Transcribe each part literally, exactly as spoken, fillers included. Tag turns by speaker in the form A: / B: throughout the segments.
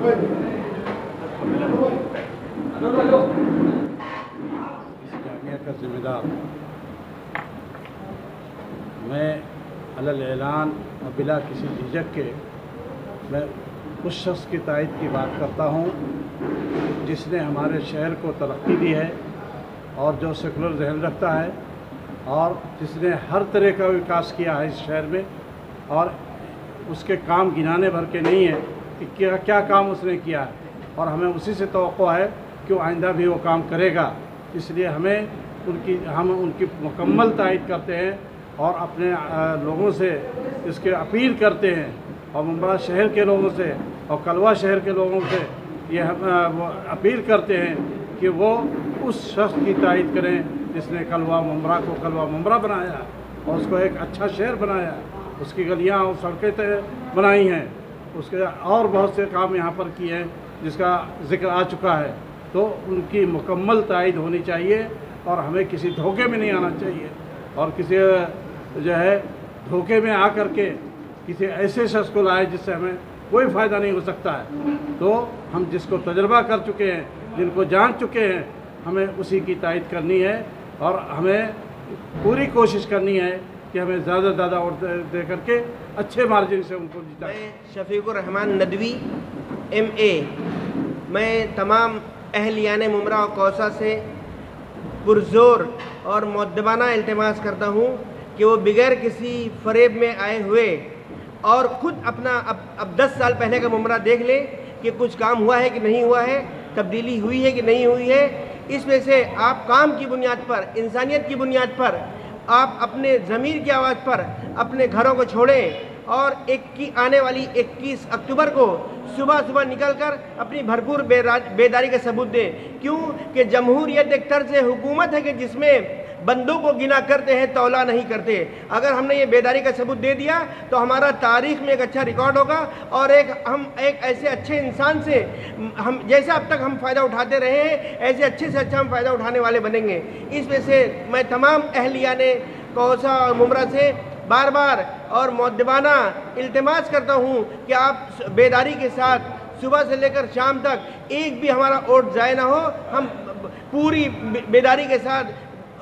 A: जामिया का जिम्मेदार मैं अलल ऐलान और बिला किसी झिझक के मैं उस शख्स की तायद की बात करता हूँ जिसने हमारे शहर को तरक्की दी है और जो सेकुलर जहन रखता है और जिसने हर तरह का विकास किया है इस शहर में, और उसके काम गिनाने भर के नहीं है कि क्या क्या काम उसने किया है, और हमें उसी से तवक्को है कि वो आइंदा भी वो काम करेगा। इसलिए हमें उनकी हम उनकी मुकम्मल तायद करते हैं और अपने लोगों से इसके अपील करते हैं, और मुंब्रा शहर के लोगों से और कलवा शहर के लोगों से ये हम अपील करते हैं कि वो उस शख्स की तायद करें जिसने कलवा मुंब्रा को कलवा मुंब्रा बनाया और उसको एक अच्छा शहर बनाया, उसकी गलियाँ और सड़कें बनाई हैं, उसके और बहुत से काम यहाँ पर किए हैं जिसका जिक्र आ चुका है। तो उनकी मुकम्मल तायद होनी चाहिए और हमें किसी धोखे में नहीं आना चाहिए, और किसी जो है धोखे में आ कर के किसी ऐसे शख्स को लाए जिससे हमें कोई फ़ायदा नहीं हो सकता है। तो हम जिसको तजर्बा कर चुके हैं, जिनको जान चुके हैं, हमें उसी की तायद करनी है और हमें पूरी कोशिश करनी है कि हमें ज़्यादा से ज़्यादा वोट दे करके अच्छे मार्जिन से उनको जिताएं।
B: मैं शफीकुर रहमान नदवी एम ए मैं तमाम अहलियान मुमरा और कौसा से पुरजोर और मुअद्दबाना इल्तिमास करता हूँ कि वो बगैर किसी फरेब में आए हुए और ख़ुद अपना अब अब दस साल पहले का मुमरा देख ले कि कुछ काम हुआ है कि नहीं हुआ है, तब्दीली हुई है कि नहीं हुई है। इस वजह से आप काम की बुनियाद पर, इंसानियत की बुनियाद पर, आप अपने ज़मीर की आवाज़ पर अपने घरों को छोड़ें और एक की आने वाली इक्कीस अक्टूबर को सुबह सुबह निकलकर अपनी भरपूर बेदारी का सबूत दें। क्यों कि जमहूरियत एक तर्ज़ हुकूमत है कि जिसमें बंदों को गिना करते हैं, तौला नहीं करते। अगर हमने ये बेदारी का सबूत दे दिया तो हमारा तारीख़ में एक अच्छा रिकॉर्ड होगा और एक हम एक ऐसे अच्छे इंसान से हम जैसे अब तक हम फ़ायदा उठाते रहे हैं ऐसे अच्छे से अच्छा हम फ़ायदा उठाने वाले बनेंगे। इस वजह से मैं तमाम अहलिया ने कौसा और मुमरा से बार बार और मुअद्दबाना इल्तिमास करता हूँ कि आप बेदारी के साथ सुबह से लेकर शाम तक एक भी हमारा वोट ज़ाया ना हो। हम पूरी बेदारी के साथ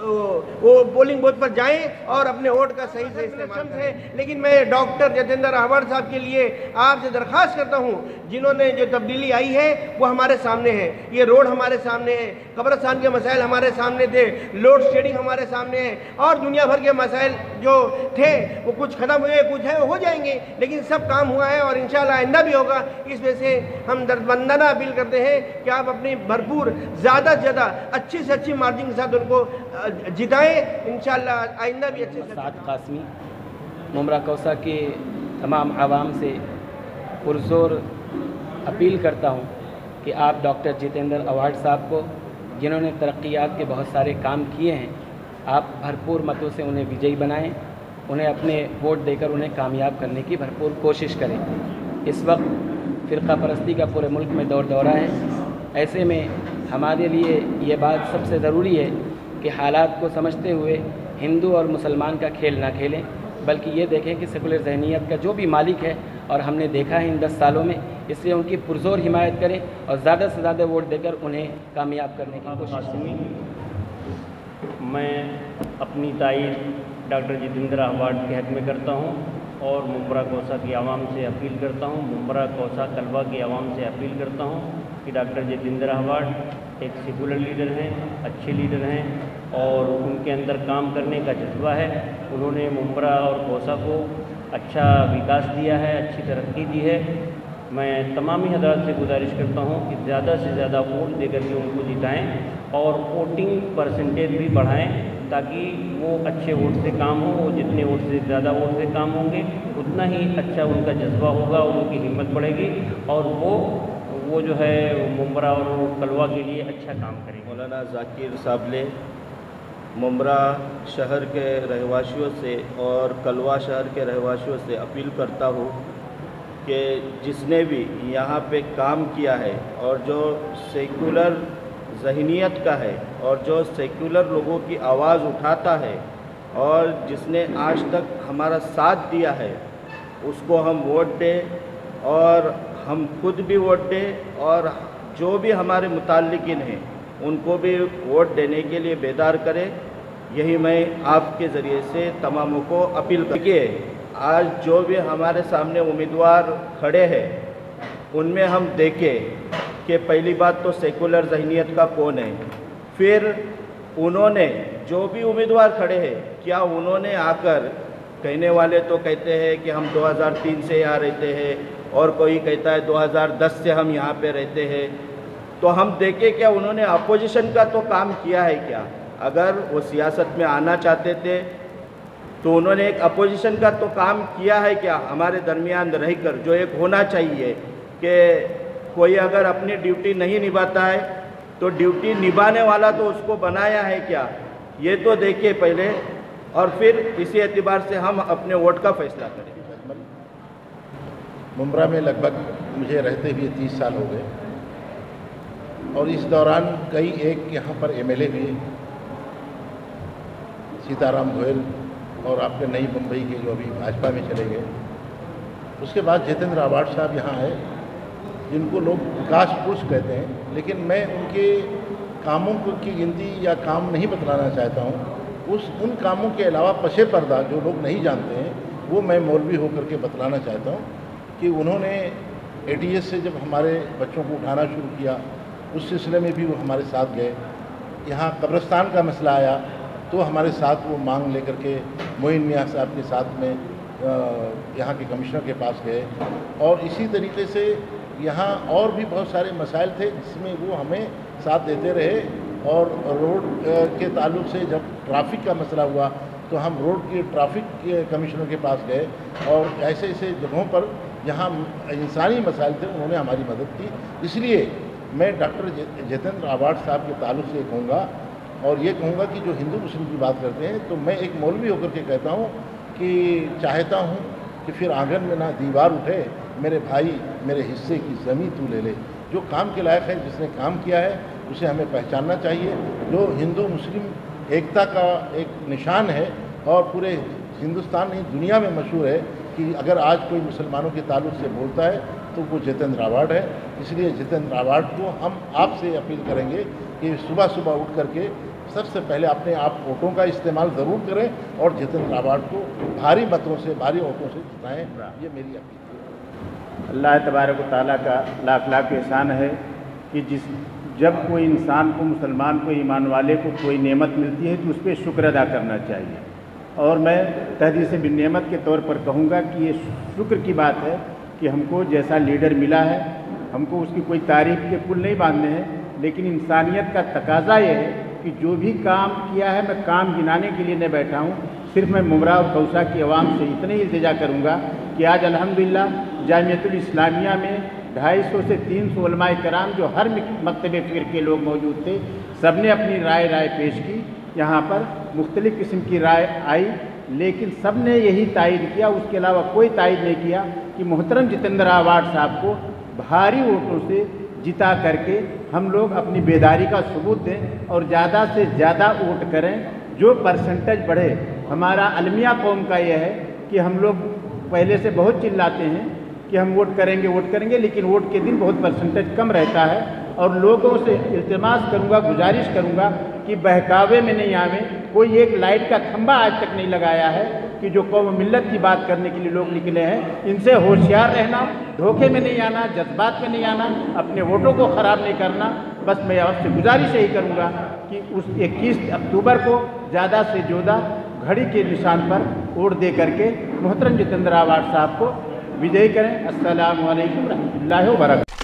B: वो पोलिंग बूथ पर जाएं और अपने वोट का सही से इस्तेमाल करें। लेकिन मैं डॉक्टर जितेंद्र अहवाड साहब के लिए आपसे दरख्वास्त करता हूं, जिन्होंने जो तब्दीली आई है वो हमारे सामने है। ये रोड हमारे सामने है, कब्रिस्तान के मसाइल हमारे सामने थे, लोड शेडिंग हमारे सामने है, और दुनिया भर के मसाइल जो थे वो कुछ ख़त्म हुए, कुछ है हो जाएंगे, लेकिन सब काम हुआ है और इंशाल्लाह आइंदा भी होगा। इस वजह से हम दर्दमंदाना अपील करते हैं कि आप अपनी भरपूर ज़्यादा से ज़्यादा अच्छी से अच्छी मार्जिन के साथ उनको जिताएं। इंशाल्लाह आइंदा भी अच्छे से।
C: साद कासमी मुमरा कौसा के तमाम आवाम से पुरजोर अपील करता हूँ कि आप डॉक्टर जितेंद्र अहवाड साहब को, जिन्होंने तरक्यात के बहुत सारे काम किए हैं, आप भरपूर मतों से उन्हें विजयी बनाएं, उन्हें अपने वोट देकर उन्हें कामयाब करने की भरपूर कोशिश करें। इस वक्त फ़िरका परस्ती का पूरे मुल्क में दौर दौरा है। ऐसे में हमारे लिए ये बात सबसे ज़रूरी है कि हालात को समझते हुए हिंदू और मुसलमान का खेल ना खेलें, बल्कि ये देखें कि सेकुलर ज़हनीत का जो भी मालिक है, और हमने देखा है इन दस सालों में, इसलिए उनकी पुरजोर हिमायत करें और ज़्यादा से ज़्यादा वोट देकर उन्हें कामयाब करने की कोशिश करें।
D: मैं अपनी तायद डॉक्टर जितेंद्र अहवाड के हक़ में करता हूँ और मुमरा कौसा की आवाम से अपील करता हूँ, मुमरा कौसा कलवा की आवाम से अपील करता हूँ कि डॉक्टर जितेंद्र अहवाड एक सेकुलर लीडर हैं, अच्छे लीडर हैं और उनके अंदर काम करने का जज्बा है। उन्होंने मुमरा और कौसा को अच्छा विकास दिया है, अच्छी तरक्की दी है। मैं तमामी हज़रात से गुजारिश करता हूँ कि ज़्यादा से ज़्यादा वोट देकर के उनको जिताएँ और वोटिंग परसेंटेज भी बढ़ाएँ, ताकि वो अच्छे वोट से काम हो। वो जितने वोट से ज़्यादा वोट से काम होंगे उतना ही अच्छा उनका जज्बा होगा और उनकी हिम्मत बढ़ेगी और वो वो जो है मुमरा और कलवा के लिए अच्छा काम करेंगे।
E: मौलाना जाकिर साहब ने मुमरा शहर के रहवासियों से और कलवा शहर के रहवासियों से अपील करता हूँ कि जिसने भी यहाँ पे काम किया है और जो सेकुलर ज़हनीत का है और जो सेकुलर लोगों की आवाज़ उठाता है और जिसने आज तक हमारा साथ दिया है, उसको हम वोट दें और हम खुद भी वोट दें और जो भी हमारे मुताल्लिकीन हैं उनको भी वोट देने के लिए बेदार करें। यही मैं आपके ज़रिए से तमामों को अपील कर। देखिए, आज जो भी हमारे सामने उम्मीदवार खड़े हैं उनमें हम देखें कि पहली बात तो सेकुलर ज़हनियत का कौन है, फिर उन्होंने जो भी उम्मीदवार खड़े हैं क्या उन्होंने आकर, कहने वाले तो कहते हैं कि हम दो हज़ार तीन से यहाँ रहते हैं और कोई कहता है दो हज़ार दस से हम यहाँ पे रहते हैं, तो हम देखें क्या उन्होंने अपोजिशन का तो काम किया है क्या? अगर वो सियासत में आना चाहते थे तो उन्होंने एक अपोजिशन का तो काम किया है क्या? हमारे दरमियान रहकर जो एक होना चाहिए कि कोई अगर अपनी ड्यूटी नहीं निभाता है तो ड्यूटी निभाने वाला तो उसको बनाया है क्या? ये तो देखिए पहले, और फिर इसी एतबार से हम अपने वोट का फैसला करें।
F: मुमरा में लगभग मुझे रहते हुए तीस साल हो गए और इस दौरान कई एक यहाँ पर एमएलए भी, सीताराम गोयल और आपके नई मुंबई के जो अभी भाजपा में चले गए, उसके बाद जितेंद्र आवाड साहब यहाँ आए जिनको लोग विकास पुरुष कहते हैं, लेकिन मैं उनके कामों की गिनती या काम नहीं बतलाना चाहता हूँ। उस उन कामों के अलावा पशे पर्दा जो लोग नहीं जानते हैं वो मैं मौलवी होकर के बतलाना चाहता हूँ कि उन्होंने एटीएस से जब हमारे बच्चों को उठाना शुरू किया उस सिलसिले में भी वो हमारे साथ गए। यहाँ कब्रिस्तान का मसला आया तो हमारे साथ वो मांग लेकर के मोइन मियाँ साहब के साथ में यहाँ के कमिश्नर के पास गए और इसी तरीके से यहाँ और भी बहुत सारे मसाइल थे जिसमें वो हमें साथ देते रहे। और रोड के ताल्लुक से जब ट्रैफिक का मसला हुआ तो हम रोड के ट्रैफिक के कमिश्नर के पास गए और ऐसे ऐसे जगहों पर जहाँ इंसानी मसाइल थे उन्होंने हमारी मदद की। इसलिए मैं डॉक्टर जितेंद्र आवाड साहब के ताल्लुक से कहूँगा और ये कहूँगा कि जो हिंदू मुस्लिम की बात करते हैं तो मैं एक मौलवी होकर के कहता हूँ कि चाहता हूँ कि फिर आंगन में ना दीवार उठे, मेरे भाई मेरे हिस्से की ज़मीन तू ले ले। जो काम के लायक है, जिसने काम किया है उसे हमें पहचानना चाहिए। जो हिंदू मुस्लिम एकता का एक निशान है और पूरे हिंदुस्तान नहीं दुनिया में मशहूर है कि अगर आज कोई मुसलमानों के ताल्लुक से बोलता है तो वो जितेंद्र आवाड है। इसलिए जितेंद्र आवाड को हम आपसे अपील करेंगे कि सुबह सुबह उठ करके सबसे पहले अपने आप वोटों का इस्तेमाल ज़रूर करें और जितेंद्र आवाड को भारी मतों से, भारी वोटों से जिताएँ। ये मेरी अपील है।
G: अल्लाह तबारक व तआला का लाख लाख एहसान है कि जिस जब कोई इंसान को, मुसलमान को, ईमान वाले को कोई नेमत मिलती है तो उस पर शुक्र अदा करना चाहिए। और मैं तहदी से भी नेमत के तौर पर कहूँगा कि ये शुक्र की बात है कि हमको जैसा लीडर मिला है, हमको उसकी कोई तारीफ़ के पुल नहीं बांधने हैं, लेकिन इंसानियत का तकाजा ये है कि जो भी काम किया है मैं काम गिनाने के लिए नहीं बैठा हूँ। सिर्फ मैं मुमरा और कौसा की आवाम से इतने ही इल्तिजा करूँगा कि आज अल्हम्दुलिल्लाह जामियतुल इस्लामिया में ढाई सौ से तीन सौ उलमाए कराम जो हर मकतबे फ़िक्र के लोग मौजूद थे, सब ने अपनी राय राय पेश की। यहाँ पर मुख्तलिफ़ किस्म की राय आई, लेकिन सब ने यही तायद किया, उसके अलावा कोई तायद नहीं किया कि मोहतरम जितेंद्र आवाड साहब को भारी वोटों से जिता करके हम लोग अपनी बेदारी का सबूत दें और ज़्यादा से ज़्यादा वोट करें। जो परसेंटेज बढ़े, हमारा अलमिया कौम का यह है कि हम लोग पहले से बहुत चिल्लाते हैं कि हम वोट करेंगे वोट करेंगे लेकिन वोट के दिन बहुत परसेंटेज कम रहता है। और लोगों से इल्तिमास करूँगा, गुजारिश करूँगा कि बहकावे में नहीं आवे। कोई एक लाइट का खंभा आज तक नहीं लगाया है कि जो कौम मिल्लत की बात करने के लिए लोग निकले हैं, इनसे होशियार रहना, धोखे में नहीं आना, जज्बात में नहीं आना, अपने वोटों को ख़राब नहीं करना। बस मैं आपसे गुजारिश यही करूँगा कि उस इक्कीस अक्टूबर को ज़्यादा से ज़्यादा घड़ी के निशान पर वोट दे करके मोहतरम जितेंद्र आवाड साहब को विजयी करें। अस्सलामु अलैकुम रहमतुल्लाहि व बरकातहू।